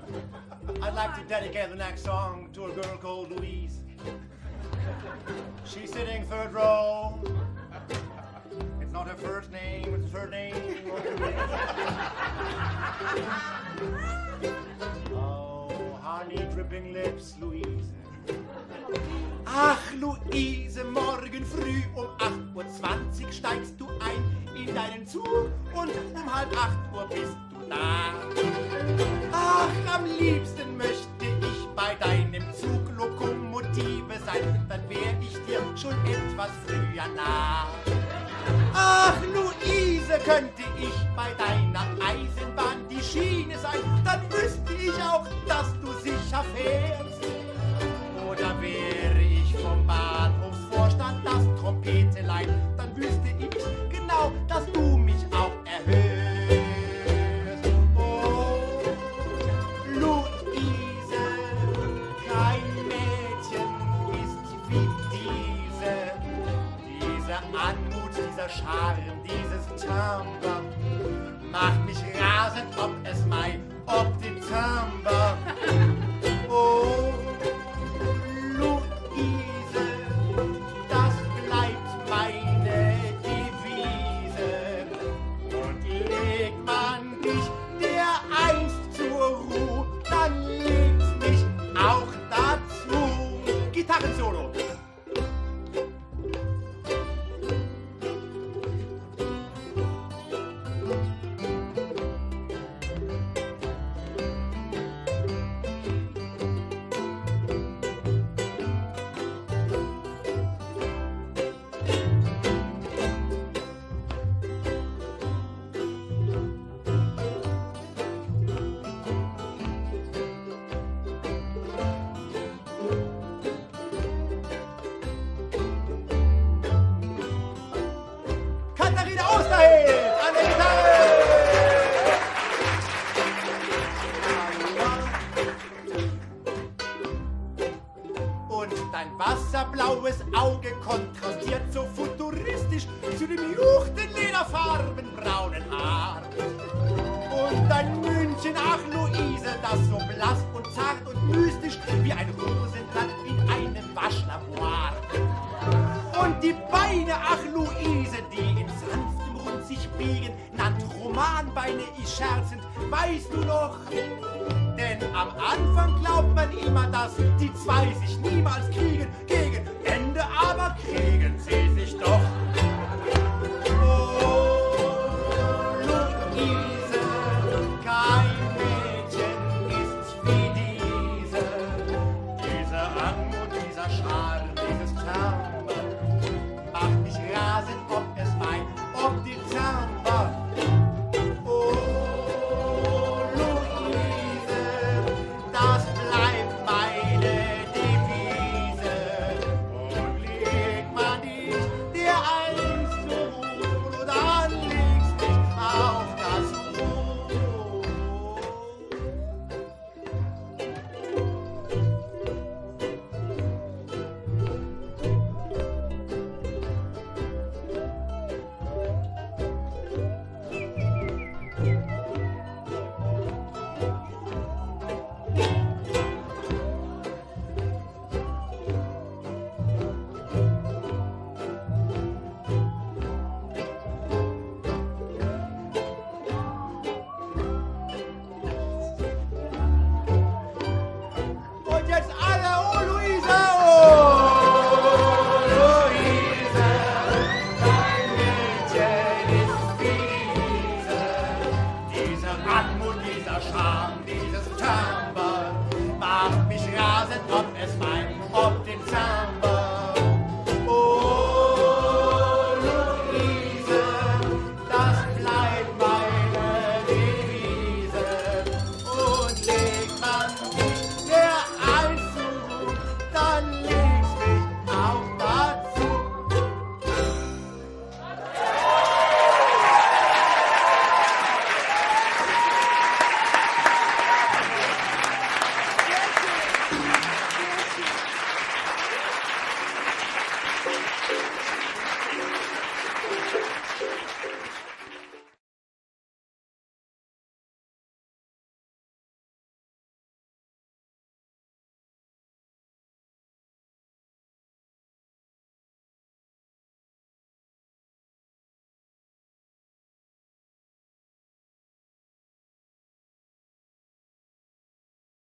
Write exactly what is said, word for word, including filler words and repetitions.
I'd like to dedicate the next song to a girl called Luise. She's sitting third row. It's not her first name, it's her third name. Oh, honey dripping lips, Luise. Ach, Luise, morgen früh um acht Uhr zwanzig steigst du ein in deinen Zug und um halb acht Uhr bist du da. Ach, am liebsten möchte ich bei deinem Zug Lokomotive sein, dann wär ich dir schon etwas früher nah. Ach, Luise, könnte ich bei deiner Eisenbahn die Schiene sein, dann wüsste ich auch, dass du sicher fährst. Oder wäre ich vom Bahnhofsvorstand das Trompetelein, dann wüsste ich genau, dass du mich auch erhörst. Oh, Luise, kein Mädchen ist wie diese. Diese Anmut, dieser Charme, dieses Timbre macht mich rasend, ob es mein, ob die Timbre. Oh, Luise, das bleibt meine Devise. Und legt man dich dereinst zur Ruhe, dann legt's mich auch dazu. Gitarrensolo. Wasserblaues Auge kontrastiert so futuristisch zu dem juchten lederfarben braunen Haar. Und dein München, ach Luise, das so blass und zart und mystisch wie ein Rosenblatt in einem Waschlavoir. Und die Beine, ach Luise, die in sanftem Rund sich biegen, nannt Romanbeine ich scherzend, weißt du noch? Denn am Anfang glaubt man immer, dass die zwei sich niemals kriegen, gegen Ende aber kriegen sie